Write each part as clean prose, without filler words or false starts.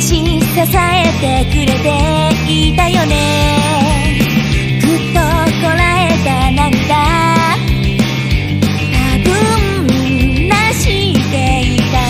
し支えてくれていたよね。ぐっとこらえた涙、多分なしていた。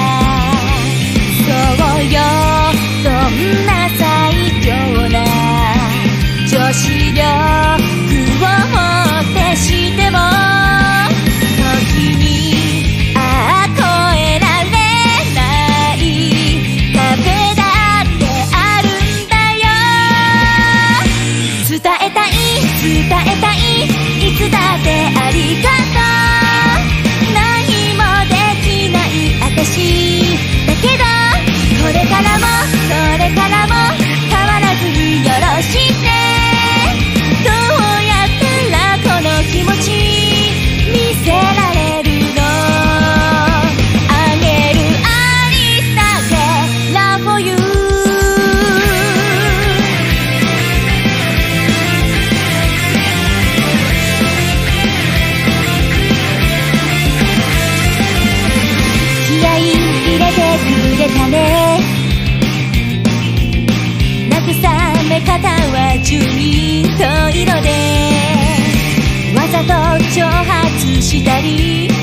そうよ、どんな最強な女子力をもってしても、時に越えられない壁だってあるんだよ。伝えたいいつだってありがとう。何もできない私だけど、これからも変わらずによろしくね。どうやったらこの気持ち見せられるの。あげるありだけ Love for you。 気合い入れてくれたね。慰め方は順位と色で、わざと挑発したり